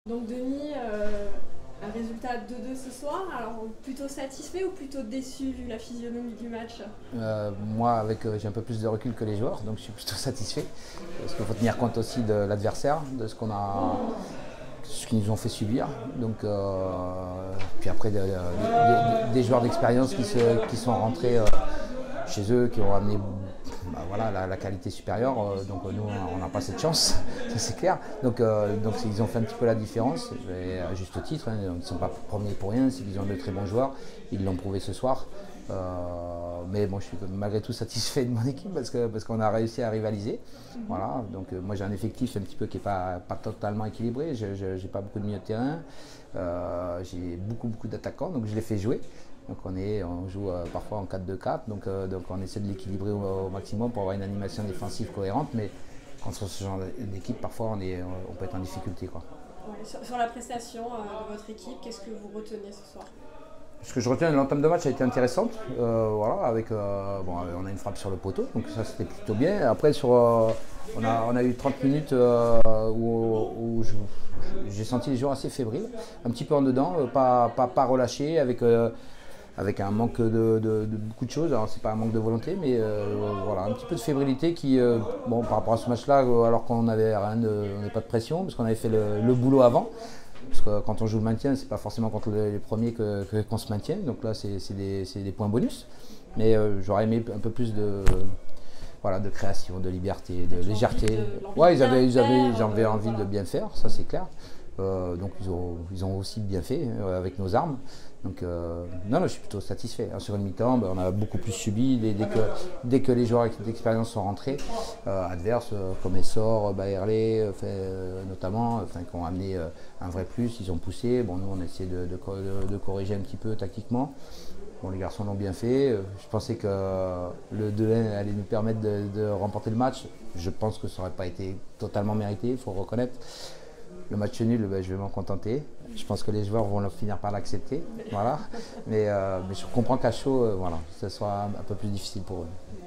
Donc Denis, un résultat 2-2 ce soir, alors plutôt satisfait ou plutôt déçu vu la physionomie du match? Moi, j'ai un peu plus de recul que les joueurs, donc je suis plutôt satisfait. Parce qu'il faut tenir compte aussi de l'adversaire, de ce qu'ils nous ont fait subir. Donc, puis après, des joueurs d'expérience qui sont rentrés chez eux, qui ont amené voilà, la qualité supérieure. Donc nous, on n'a pas cette chance, ça c'est clair. Donc ils ont fait un petit peu la différence, et à juste titre. Hein, ils ne sont pas premiers pour rien, c'est qu'ils ont de très bons joueurs. Ils l'ont prouvé ce soir. Mais bon, je suis malgré tout satisfait de mon équipe parce qu'on a réussi à rivaliser. Voilà, donc moi j'ai un effectif un petit peu qui n'est pas totalement équilibré. J'ai pas beaucoup de milieu de terrain. J'ai beaucoup d'attaquants, donc je les fais jouer. Donc on joue parfois en 4-2-4, donc on essaie de l'équilibrer au maximum pour avoir une animation défensive cohérente, mais contre ce genre d'équipe, parfois on peut être en difficulté, quoi. Ouais, sur la prestation de votre équipe, qu'est-ce que vous retenez ce soir? Ce que je retiens, l'entame de match a été intéressante. Voilà, on a une frappe sur le poteau, donc ça c'était plutôt bien. Après, on a eu 30 minutes où j'ai senti les joueurs assez fébriles, un petit peu en dedans, pas relâchés, avec un manque de beaucoup de choses. Alors c'est pas un manque de volonté, mais voilà, un petit peu de fébrilité qui, par rapport à ce match-là, alors qu'on n'avait on n'avait pas de pression, parce qu'on avait fait le boulot avant. Parce que quand on joue le maintien, c'est pas forcément contre les premiers qu'on se maintient. Donc là, c'est des points bonus. Mais j'aurais aimé un peu plus de création, de liberté, de légèreté. Ouais, ils avaient envie de bien faire, ça c'est clair. Donc ils ont aussi bien fait avec nos armes. Donc non, je suis plutôt satisfait. Sur une mi-temps, on a beaucoup plus subi dès que les joueurs d'expérience sont rentrés, adverses comme Essor, Baerlé notamment, qui ont amené un vrai plus, ils ont poussé. Bon, nous on a essayé de corriger un petit peu tactiquement. Bon, les garçons l'ont bien fait. Je pensais que le 2-1 allait nous permettre de remporter le match. Je pense que ça n'aurait pas été totalement mérité, il faut reconnaître. Le match nul, je vais m'en contenter. Je pense que les joueurs vont finir par l'accepter. Voilà. Mais je comprends qu'à chaud, ça soit un peu plus difficile pour eux.